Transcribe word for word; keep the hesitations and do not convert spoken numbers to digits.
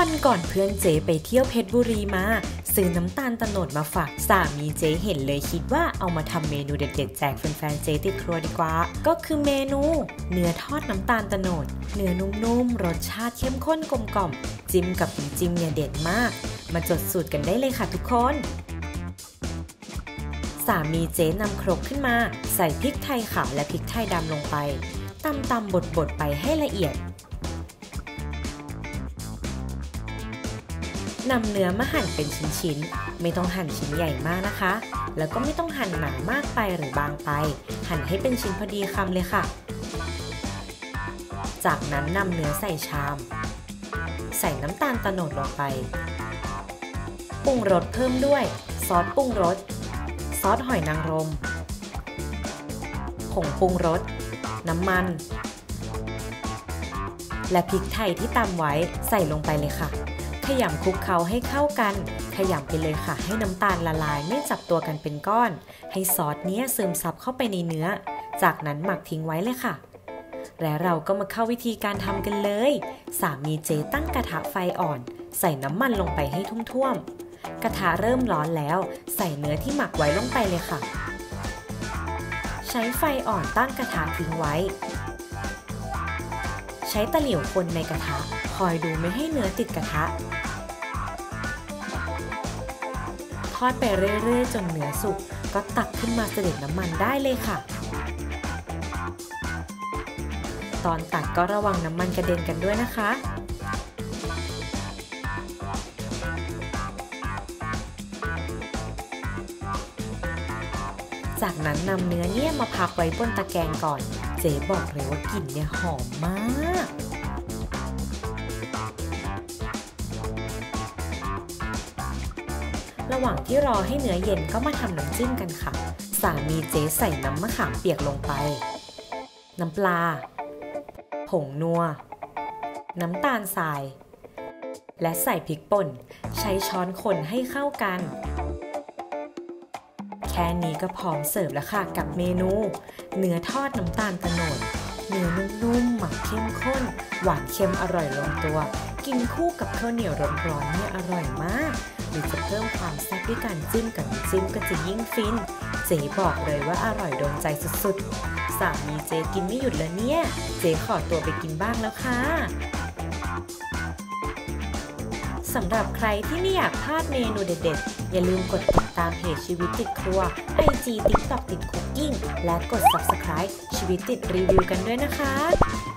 วันก่อนเพื่อนเจไปเที่ยวเพชรบุรีมาซื้อน้ำตาลตะโนดมาฝากสามีเจเห็นเลยคิดว่าเอามาทำเมนูเด็ดๆแจกแฟนๆเจติดครัวดีกว่าก็คือเมนูเนื้อทอดน้ำตาลตะโนดเนื้อนุ่มๆรสชาติเข้มข้นกลมกล่อมจิ้มกับน้ำจิ้มเนี่ยเด็ดมากมาจดสูตรกันได้เลยค่ะทุกคนสามีเจนำครกขึ้นมาใส่พริกไทยขาวและพริกไทยดำลงไปตำตำบดบดไปให้ละเอียดนำเนื้อมาหั่นเป็นชิ้นๆไม่ต้องหั่นชิ้นใหญ่มากนะคะแล้วก็ไม่ต้องหั่นหนามากไปหรือบางไปหั่นให้เป็นชิ้นพอดีคำเลยค่ะจากนั้นนำเนื้อใส่ชามใส่น้ำตาลตะโนดลงไปปรุงรสเพิ่มด้วยซอสปรุงรสซอสหอยนางรมผงปรุงรสน้ำมันและพริกไทยที่ตำไว้ใส่ลงไปเลยค่ะขยำคลุกเคล้าให้เข้ากันขยำไปเลยค่ะให้น้ำตาลละลายไม่จับตัวกันเป็นก้อนให้ซอสนี้ซึมซับเข้าไปในเนื้อจากนั้นหมักทิ้งไว้เลยค่ะและเราก็มาเข้าวิธีการทำกันเลยสามีเจตั้งกระทะไฟอ่อนใส่น้ำมันลงไปให้ท่วมๆกระทะเริ่มร้อนแล้วใส่เนื้อที่หมักไว้ลงไปเลยค่ะใช้ไฟอ่อนตั้งกระทะทิ้งไว้ใช้ตะหลิวคนในกระทะคอยดูไม่ให้เนื้อติดกระทะทอดไปเรื่อยๆจนเนื้อสุกก็ตักขึ้นมาเสด็จน้ำมันได้เลยค่ะตอนตักก็ระวังน้ำมันกระเด็นกันด้วยนะคะจากนั้นนำเนื้อเนี่ยมาพักไว้บนตะแกรงก่อนเจ๊บอกเลยว่ากลิ่นเนี่ยหอมมากระหว่างที่รอให้เนื้อเย็นก็มาทำน้ำจิ้มกันค่ะสามีเจ๊ใส่น้ำมะขามเปียกลงไปน้ำปลาผงนัวน้ำตาลทรายและใส่พริกป่นใช้ช้อนคนให้เข้ากันแค่นี้ก็พร้อมเสิร์ฟแล้วค่ะกับเมนูเนื้อทอดน้ำตาลตะโนดเนื้อนุ่มๆหมักเข้มข้นหวานเค็มอร่อยลงตัวกินคู่กับข้าวเหนียวร้อนๆเนี่ยอร่อยมากหรือจะเพิ่มความแซ่บด้วยการจิ้มกับน้ำจิ้มก็จะยิ่งฟินเจ๊บอกเลยว่าอร่อยโดนใจสุดๆสามีเจ๊กินไม่หยุดแล้วเนี่ยเจ๊ขอตัวไปกินบ้างแล้วค่ะสำหรับใครที่ไม่อยากพลาดเมนูเด็ดๆอย่าลืมกดติดตามเพจชีวิตติดครัว ไอ จี ติ๊กต็อก ติดคุกกิ้งและกด ซับสไครบ์ ชีวิตติดรีวิวกันด้วยนะคะ